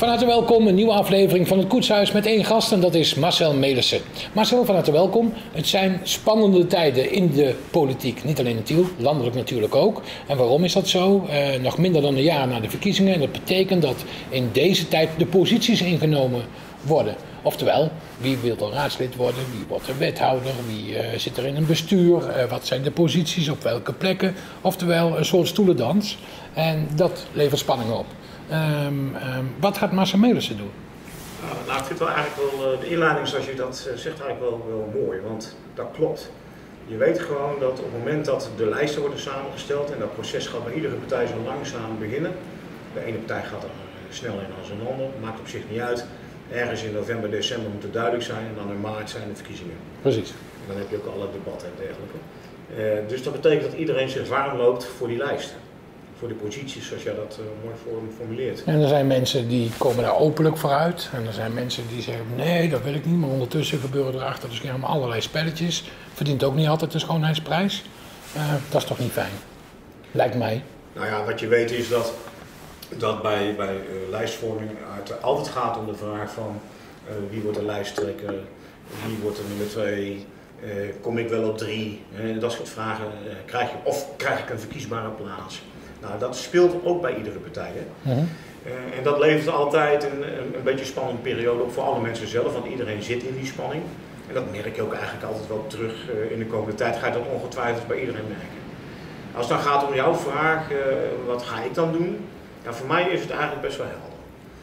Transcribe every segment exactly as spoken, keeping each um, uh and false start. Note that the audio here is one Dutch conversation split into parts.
Van harte welkom, een nieuwe aflevering van het Koetshuis met één gast en dat is Marcel Melissen. Marcel, van harte welkom. Het zijn spannende tijden in de politiek, niet alleen in Tiel, landelijk natuurlijk ook. En waarom is dat zo? Uh, nog minder dan een jaar na de verkiezingen en dat betekent dat in deze tijd de posities ingenomen worden. Oftewel, wie wil er raadslid worden, wie wordt er wethouder, wie uh, zit er in een bestuur, uh, wat zijn de posities, op welke plekken. Oftewel, een soort stoelendans en dat levert spanning op. Um, um, wat gaat Marcel Melissen doen? Nou, nou, ik vind wel eigenlijk wel, de inleiding zoals je dat zegt eigenlijk wel, wel mooi, want dat klopt. Je weet gewoon dat op het moment dat de lijsten worden samengesteld en dat proces gaat bij iedere partij zo langzaam beginnen. De ene partij gaat er sneller in dan een ander, maakt op zich niet uit. Ergens in november, december moet het duidelijk zijn en dan in maart zijn de verkiezingen. Precies. En dan heb je ook alle debatten en dergelijke. Uh, dus dat betekent dat iedereen zich warm loopt voor die lijsten. Voor de posities, zoals jij dat uh, mooi formuleert. En er zijn mensen die komen daar openlijk voor uit. En er zijn mensen die zeggen, nee, dat wil ik niet. Maar ondertussen gebeuren er achter de schermen allerlei spelletjes. Verdient ook niet altijd de schoonheidsprijs. Uh, dat is toch niet fijn? Lijkt mij. Nou ja, wat je weet is dat, dat bij, bij uh, lijstvorming het altijd gaat om de vraag van uh, wie wordt de lijsttrekker, wie wordt de nummer twee, uh, kom ik wel op drie. Uh, dat soort vragen uh, krijg je, of krijg ik een verkiesbare plaats. Nou, dat speelt ook bij iedere partij. Hè? Uh-huh. uh, en dat levert altijd een, een, een beetje spannende periode op voor alle mensen zelf, want iedereen zit in die spanning. En dat merk je ook eigenlijk altijd wel terug uh, in de komende tijd, ga je dat ongetwijfeld bij iedereen merken. Als het dan gaat om jouw vraag, uh, wat ga ik dan doen? Nou, voor mij is het eigenlijk best wel helder.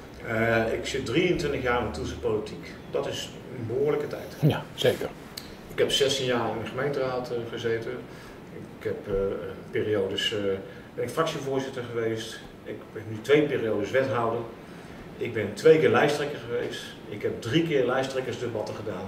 Uh, ik zit drieëntwintig jaar in de Tielse politiek. Dat is een behoorlijke tijd. Ja, zeker. Ik heb zestien jaar in de gemeenteraad uh, gezeten. Ik heb uh, periodes... Uh, ben ik fractievoorzitter geweest, ik ben nu twee periodes wethouder, ik ben twee keer lijsttrekker geweest, ik heb drie keer lijsttrekkersdebatten gedaan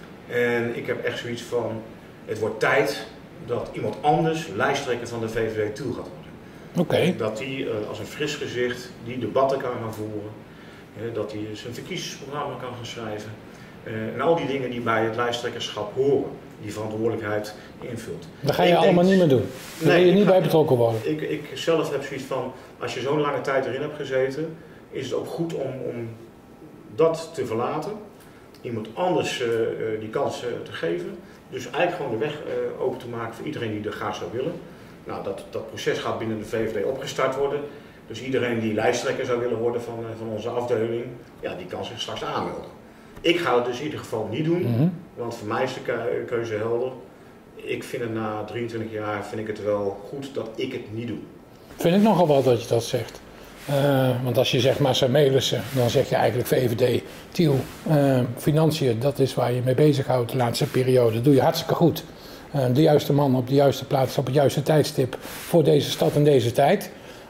en ik heb echt zoiets van, het wordt tijd dat iemand anders lijsttrekker van de V V D Tiel gaat worden. Okay. Dat die uh, als een fris gezicht die debatten kan gaan voeren, uh, dat hij zijn verkiezingsprogramma kan gaan schrijven uh, en al die dingen die bij het lijsttrekkerschap horen. Die verantwoordelijkheid invult. Dat ga je ik allemaal denk, niet meer doen. Daar nee, wil je niet bij betrokken worden. Ik, ik zelf heb zoiets van, als je zo'n lange tijd erin hebt gezeten, is het ook goed om, om dat te verlaten. Iemand anders uh, die kans uh, te geven. Dus eigenlijk gewoon de weg uh, open te maken voor iedereen die er graag zou willen. Nou, dat, dat proces gaat binnen de V V D opgestart worden. Dus iedereen die lijsttrekker zou willen worden van, uh, van onze afdeling, ja, die kan zich straks aanmelden. Ik ga het dus in ieder geval niet doen, mm-hmm. want voor mij is de keuze helder. Ik vind het na drieëntwintig jaar vind ik het wel goed dat ik het niet doe. Vind ik nogal wat dat je dat zegt. Uh, want als je zegt Marcel Melissen, dan zeg je eigenlijk V V D, Tiel, uh, financiën, dat is waar je mee bezighoudt de laatste periode. Dat doe je hartstikke goed. Uh, de juiste man op de juiste plaats, op het juiste tijdstip voor deze stad en deze tijd.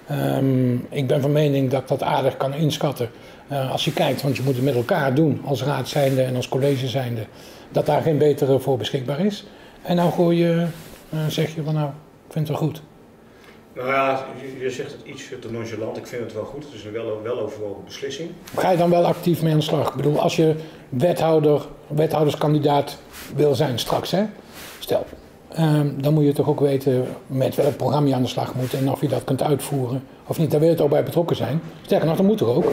Um, ik ben van mening dat ik dat aardig kan inschatten. Uh, als je kijkt, want je moet het met elkaar doen als raad zijnde en als college zijnde, dat daar geen betere voor beschikbaar is. En nou gooi je, uh, zeg je van nou, ik vind het wel goed. Nou ja, je, je zegt het iets te nonchalant, ik vind het wel goed, het is een wel, wel overwogen beslissing. Ga je dan wel actief mee aan de slag? Ik bedoel, als je wethouder, wethouderskandidaat wil zijn straks, hè? Stel, um, dan moet je toch ook weten met welk programma je aan de slag moet en of je dat kunt uitvoeren of niet. Daar wil je het ook bij betrokken zijn. Sterker nog, dat moet er ook.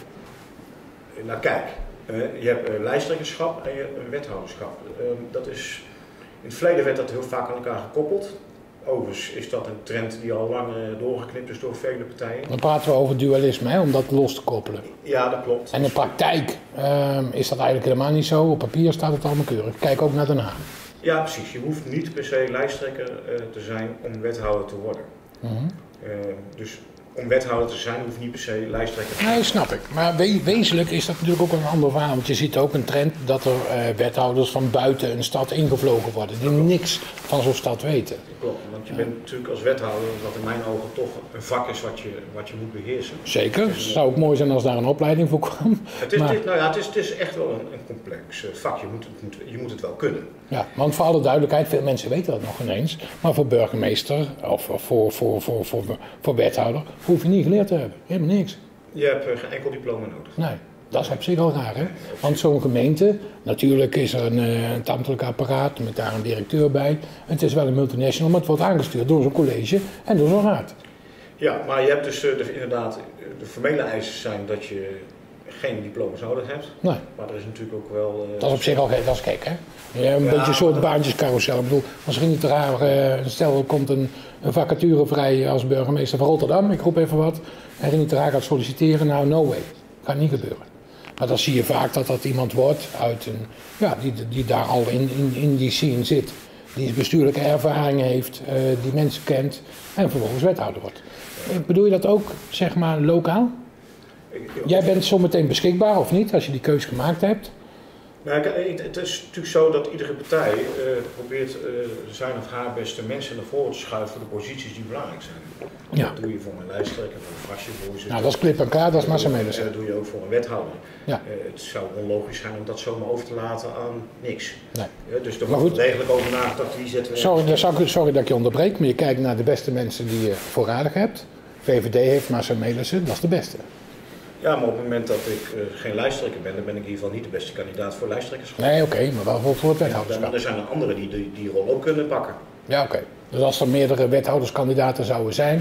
Nou kijk, uh, je hebt uh, lijsttrekkerschap en je hebt een wethouderschap. Uh, dat is, in het verleden werd dat heel vaak aan elkaar gekoppeld. Overigens is dat een trend die al lang uh, doorgeknipt is door vele partijen. Dan praten we over dualisme, hè, om dat los te koppelen. Ja, dat klopt. En in de praktijk uh, is dat eigenlijk helemaal niet zo. Op papier staat het allemaal keurig. Kijk ook naar Den Haag. Ja, precies. Je hoeft niet per se lijsttrekker uh, te zijn om wethouder te worden. Mm-hmm. uh, dus... Om wethouder te zijn hoef je niet per se lijsttrekker te zijn. Nee, snap ik. Maar we wezenlijk is dat natuurlijk ook een ander verhaal. Want je ziet ook een trend dat er uh, wethouders van buiten een stad ingevlogen worden. Die niks van zo'n stad weten. Klopt, want je ja. bent natuurlijk als wethouder, wat in mijn ogen toch een vak is wat je, wat je moet beheersen. Zeker. Het zou ook mooi zijn als daar een opleiding voor kwam. Het is, maar... dit, nou ja, het is, het is echt wel een, een complex vak. Je moet, het, moet, je moet het wel kunnen. Ja, want voor alle duidelijkheid, veel mensen weten dat nog ineens. Maar voor burgemeester of voor, voor, voor, voor, voor wethouder hoef je niet geleerd te hebben. Helemaal niks. Je hebt uh, geen enkel diploma nodig. Nee, dat is op zich al raar, hè? Want zo'n gemeente, natuurlijk is er een, een ambtelijk apparaat met daar een directeur bij. Het is wel een multinational, maar het wordt aangestuurd door zo'n college en door zo'n raad. Ja, maar je hebt dus uh, de, inderdaad, de formele eisen zijn dat je geen diploma's nodig hebt. Nee. Maar er is natuurlijk ook wel... Uh, dat is op zich al dat is gek, hè? Ja, een ja, beetje een soort baantjescarousel. Ik bedoel, misschien niet raar, uh, stel er komt een, een vacature vrij als burgemeester van Rotterdam, ik roep even wat, en Rini Terhaag gaat solliciteren, nou no way. Gaat niet gebeuren. Maar dan zie je vaak dat dat iemand wordt uit een, ja, die, die daar al in, in, in die scene zit. Die bestuurlijke ervaring heeft, uh, die mensen kent en vervolgens wethouder wordt. Bedoel je dat ook, zeg maar, lokaal? Jij bent zometeen beschikbaar of niet, als je die keus gemaakt hebt? Nou, het is natuurlijk zo dat iedere partij uh, probeert uh, zijn of haar beste mensen naar voren te schuiven voor de posities die belangrijk zijn. Ja. Dat doe je voor een lijsttrekker, voor een fractievoorzitter. Nou, dat is klip en klaar, dat is Marcel Melissen. Dat doe je ook voor een wethouder. Ja. Uh, het zou onlogisch zijn om dat zomaar over te laten aan niks. Nee. Uh, dus er wordt degelijk over nagedacht wie zetten we. Sorry, sorry, sorry dat ik je onderbreek, maar je kijkt naar de beste mensen die je voorradig hebt. V V D heeft Marcel Melissen, dat is de beste. Ja, maar op het moment dat ik uh, geen lijsttrekker ben, dan ben ik in ieder geval niet de beste kandidaat voor lijsttrekkerschap. Nee, oké, okay, maar wel voor, voor het wethouderschap. Er zijn er anderen die die, die rol ook kunnen pakken. Ja, oké. Okay. Dus als er meerdere wethouderskandidaten zouden zijn...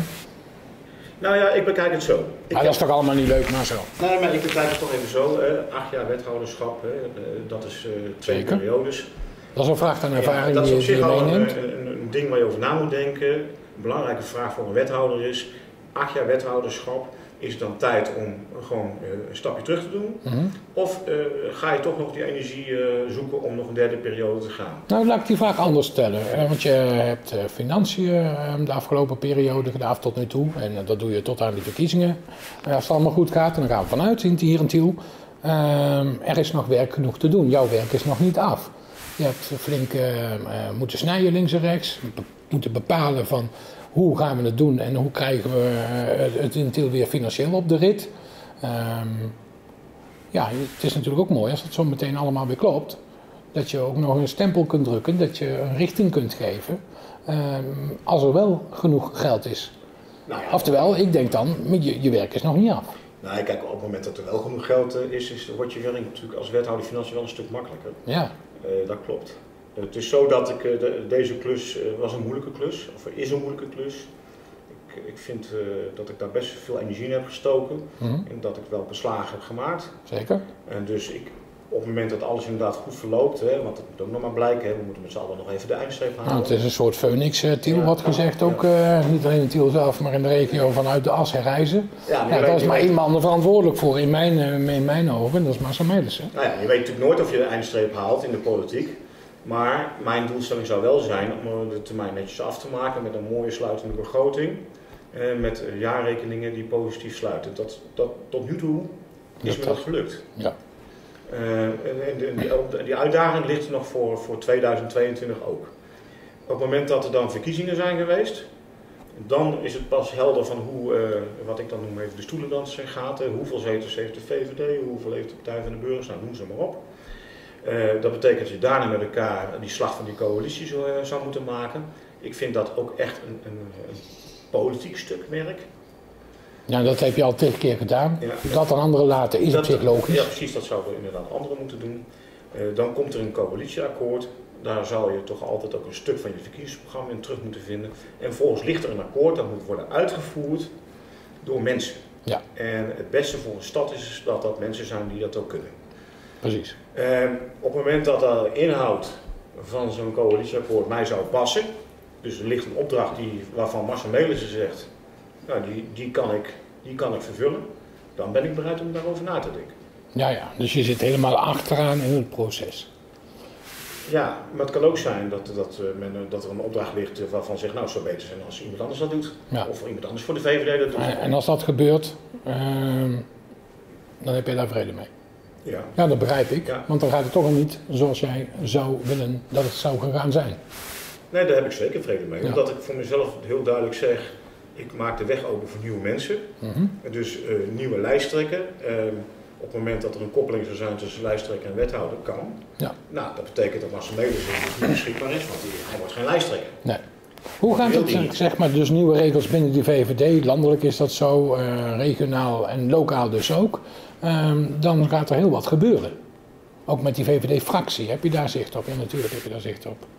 Nou ja, ik bekijk het zo. Ik maar dat is toch allemaal niet leuk, Marcel? Nee, maar ik bekijk het toch even zo. Hè. Acht jaar wethouderschap, hè. Dat is uh, twee Zeker. periodes. Dat is een vraag aan ervaring ja, die, dat is op zich die je al meeneemt. Een, een, een ding waar je over na moet denken. Een belangrijke vraag voor een wethouder is... Acht jaar wethouderschap... Is het dan tijd om gewoon uh, een stapje terug te doen? Mm-hmm. Of uh, ga je toch nog die energie uh, zoeken om nog een derde periode te gaan? Nou, laat ik die vraag anders stellen. Want je hebt uh, financiën uh, de afgelopen periode gedaan tot nu toe. En uh, dat doe je tot aan de verkiezingen. Uh, als het allemaal goed gaat, dan gaan we vanuit hier in Tiel. Uh, er is nog werk genoeg te doen. Jouw werk is nog niet af. Je hebt flink uh, uh, moeten snijden links en rechts. Be- moeten bepalen van... Hoe gaan we het doen en hoe krijgen we het in Tiel weer financieel op de rit? Um, ja, het is natuurlijk ook mooi als het zo meteen allemaal weer klopt. Dat je ook nog een stempel kunt drukken, dat je een richting kunt geven. Um, als er wel genoeg geld is. Nou ja, Oftewel, ik denk dan, je, je werk is nog niet af. Nou, kijk, op het moment dat er wel genoeg geld is, is wordt je werk natuurlijk als wethouder financiën wel een stuk makkelijker. Ja. Uh, dat klopt. Het is zo dat ik, de, deze klus uh, was een moeilijke klus, of is een moeilijke klus. Ik, ik vind uh, dat ik daar best veel energie in heb gestoken mm-hmm. en dat ik wel beslagen heb gemaakt. Zeker. En dus ik, op het moment dat alles inderdaad goed verloopt, hè, want het moet ook nog maar blijken, hè, we moeten met z'n allen nog even de eindstreep halen. Nou, het is een soort Phoenix, uh, Tiel, ja, wat gezegd ja. ook, uh, niet alleen in Tiel zelf, maar in de regio vanuit de as herreizen. Ja, ja, daar is maar één man er verantwoordelijk voor in mijn, uh, in mijn ogen, dat is Marcel Melissen. Nou ja, je weet natuurlijk nooit of je de eindstreep haalt in de politiek. Maar mijn doelstelling zou wel zijn om de termijn netjes af te maken met een mooie sluitende begroting. Eh, met jaarrekeningen die positief sluiten. Dat, dat, tot nu toe is me dat gelukt. Ja. Uh, en die, die, die uitdaging ligt er nog voor, voor tweeduizend tweeëntwintig ook. Op het moment dat er dan verkiezingen zijn geweest, dan is het pas helder van hoe, uh, wat ik dan noem even de stoelendans gaat. Uh, hoeveel zetels heeft de V V D, hoeveel heeft de Partij van de Burgers, nou noem ze maar op. Uh, dat betekent dat je daarna met elkaar die slag van die coalitie zou, uh, zou moeten maken. Ik vind dat ook echt een, een, een politiek stuk werk. Ja, dat heb je al tegen keer gedaan. Ja, dat aan anderen laten is dat, op zich logisch. Ja, precies, dat zouden inderdaad anderen moeten doen. Uh, dan komt er een coalitieakkoord. Daar zou je toch altijd ook een stuk van je verkiezingsprogramma in terug moeten vinden. En vervolgens ligt er een akkoord dat moet worden uitgevoerd door mensen. Ja. En het beste voor een stad is dat dat mensen zijn die dat ook kunnen. Precies. En op het moment dat de inhoud van zo'n coalitieakkoord mij zou passen, dus er ligt een opdracht die, waarvan Marcel Melissen zegt, nou, die, die, kan ik, die kan ik vervullen, dan ben ik bereid om daarover na te denken. Ja, ja, dus je zit helemaal achteraan in het proces. Ja, maar het kan ook zijn dat, dat, men, dat er een opdracht ligt waarvan zegt, nou, het zou beter zijn als iemand anders dat doet. Ja. Of iemand anders voor de V V D dat doet. En, en als dat gebeurt, uh, dan heb je daar vrede mee. Ja. ja, dat begrijp ik. Ja. Want dan gaat het toch nog niet zoals jij zou willen dat het zou gegaan zijn. Nee, daar heb ik zeker vrede mee. Ja. Omdat ik voor mezelf heel duidelijk zeg, ik maak de weg open voor nieuwe mensen. Mm-hmm. Dus uh, nieuwe lijsttrekker. Uh, op het moment dat er een koppeling zou zijn tussen lijsttrekker en wethouder, kan. Ja. Nou, dat betekent dat Marcel Melissen niet beschikbaar is, want hij wordt geen lijsttrekker. Nee. Hoe gaat het, zeg maar, dus nieuwe regels binnen die V V D, landelijk is dat zo, uh, regionaal en lokaal dus ook. Um, dan gaat er heel wat gebeuren. Ook met die V V D-fractie, heb je daar zicht op? Ja, natuurlijk heb je daar zicht op.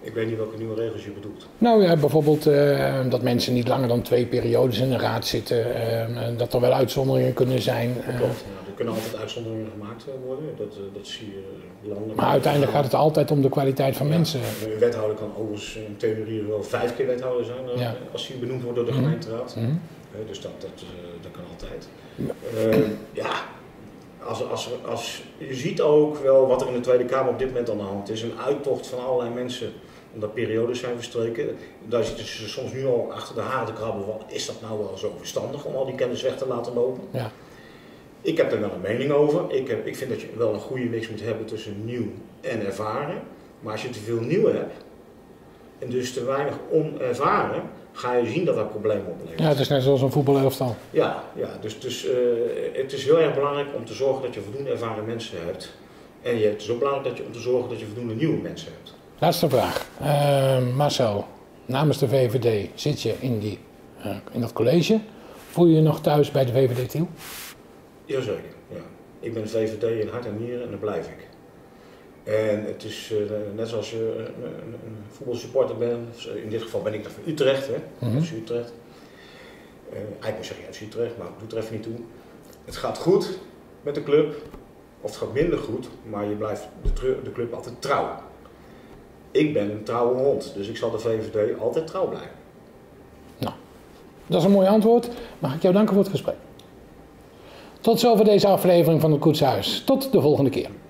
Ik weet niet welke nieuwe regels je bedoelt. Nou ja, bijvoorbeeld uh, dat mensen niet langer dan twee periodes in de raad zitten. Uh, dat er wel uitzonderingen kunnen zijn. Uh. Klopt, ja, er kunnen altijd uitzonderingen gemaakt worden. Dat, uh, dat zie je landelijk. Maar uiteindelijk gaat het altijd om de kwaliteit van ja, mensen. Een wethouder kan overigens in theorie wel vijf keer wethouder zijn uh, ja. als hij benoemd wordt door de mm-hmm. gemeenteraad. Mm-hmm. Uh, dus dat, dat, uh, dat kan altijd. Uh, ja, als, als, als, je ziet ook wel wat er in de Tweede Kamer op dit moment aan de hand is. Een uittocht van allerlei mensen. Omdat periodes zijn verstreken. Daar zitten ze soms nu al achter de haren te krabben. Wat is dat nou wel zo verstandig om al die kennis weg te laten lopen? Ja. Ik heb er wel een mening over. Ik, heb, ik vind dat je wel een goede mix moet hebben tussen nieuw en ervaren. Maar als je te veel nieuw hebt en dus te weinig onervaren, ga je zien dat dat problemen oplevert. Ja, het is net zoals een voetbalelftal. Ja, ja dus, dus uh, het is heel erg belangrijk om te zorgen dat je voldoende ervaren mensen hebt. En je, het is ook belangrijk dat je, om te zorgen dat je voldoende nieuwe mensen hebt. Laatste vraag. Uh, Marcel, namens de V V D zit je in, die, uh, in dat college. Voel je je nog thuis bij de V V D Tiel? Jazeker, ja. Ik ben V V D in hart en nieren en daar blijf ik. En het is uh, net zoals je uh, een, een voetbalsupporter bent, in dit geval ben ik dat van Utrecht, hè? Mm-hmm. F C Utrecht. Uh, eigenlijk zeg je F C Utrecht, maar het doet er even niet toe. Het gaat goed met de club, of het gaat minder goed, maar je blijft de, de club altijd trouw. Ik ben een trouwe hond, dus ik zal de V V D altijd trouw blijven. Nou, dat is een mooi antwoord. Mag ik jou danken voor het gesprek. Tot zover deze aflevering van het Koetshuis. Tot de volgende keer.